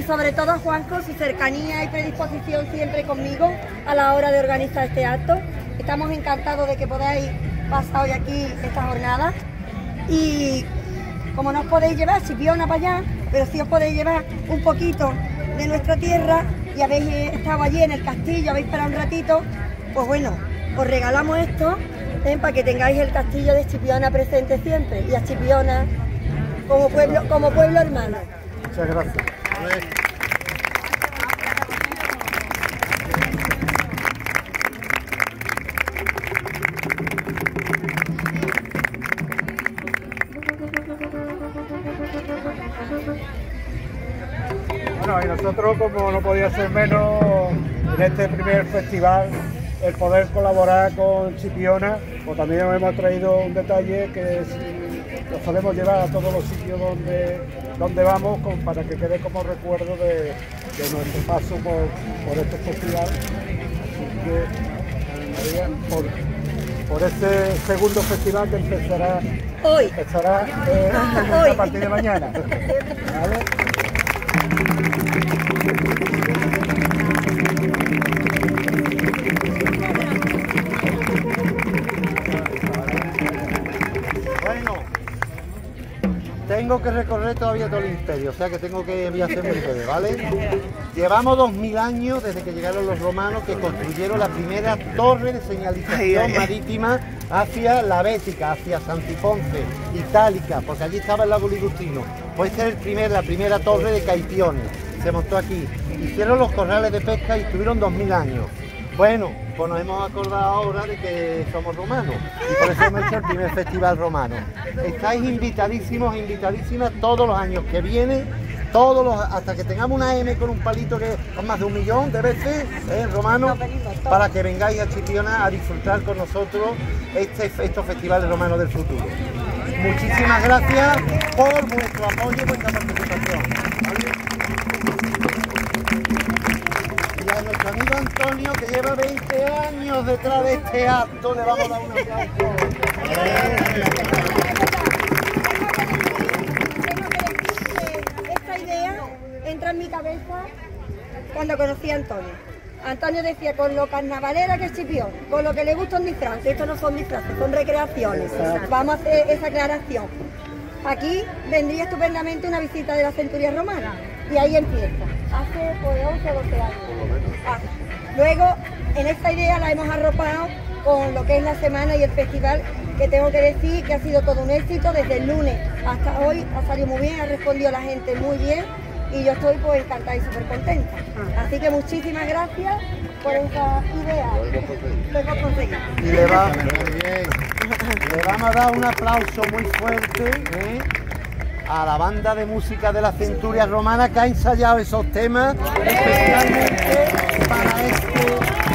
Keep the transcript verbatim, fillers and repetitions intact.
sobre todo a Juanjo, su cercanía y predisposición siempre conmigo a la hora de organizar este acto. Estamos encantados de que podáis pasar hoy aquí esta jornada. Y como no os podéis llevar Chipiona para allá, pero sí os podéis llevar un poquito de nuestra tierra y habéis estado allí en el castillo, habéis parado un ratito, pues bueno, os regalamos esto ¿eh? Para que tengáis el castillo de Chipiona presente siempre y a Chipiona como pueblo, como pueblo hermano. Muchas gracias. Bueno, y nosotros, como no podía ser menos, en este primer festival, el poder colaborar con Chipiona, pues también hemos traído un detalle que lo podemos llevar a todos los sitios donde, donde vamos, con, para que quede como recuerdo de, de nuestro paso por, por este festival. Así que, María, por, por este segundo festival que empezará hoy, empezará, eh, hoy. a partir de mañana. ¿Vale? Tengo que recorrer todavía todo el imperio, o sea que tengo que hacer muy breve, ¿vale? Llevamos dos mil años desde que llegaron los romanos, que construyeron la primera torre de señalización marítima hacia la Bética, hacia Santiponce, Itálica, porque allí estaba el lago Ligustino. Pues esta es el primer, la primera torre de Caitione, se montó aquí. Hicieron los corrales de pesca y estuvieron dos mil años. Bueno, pues nos hemos acordado ahora de que somos romanos y por eso hemos hecho el primer festival romano. Estáis invitadísimos, invitadísimas todos los años que vienen, todos los, hasta que tengamos una M con un palito que es más de un millón de veces, ¿eh? Romano, para que vengáis a Chipiona a disfrutar con nosotros este, estos festivales romanos del futuro. Muchísimas gracias por vuestro apoyo y vuestra participación. ¿Vale? Y a nuestro amigo Antonio, que lleva veinte años detrás de este acto, le vamos a dar un aplauso. Esta idea entra en mi cabeza cuando conocí a Antonio. Antonio decía, con lo carnavalera que es Chipiona, con lo que le gusta un disfraz, estos no son disfraces, son recreaciones. Vamos a hacer esa aclaración. Aquí vendría estupendamente una visita de la centuria romana y ahí empieza. Hace pues once o doce años. Ah, luego, en esta idea la hemos arropado con lo que es la semana y el festival, que tengo que decir que ha sido todo un éxito desde el lunes hasta hoy. Ha salido muy bien, ha respondido la gente muy bien y yo estoy pues encantada y súper contenta. Así que muchísimas gracias por esa idea que hemos conseguido. Y le, va, le vamos a dar un aplauso muy fuerte, ¿eh? A la banda de música de la Centuria Romana, que ha ensayado esos temas especialmente para este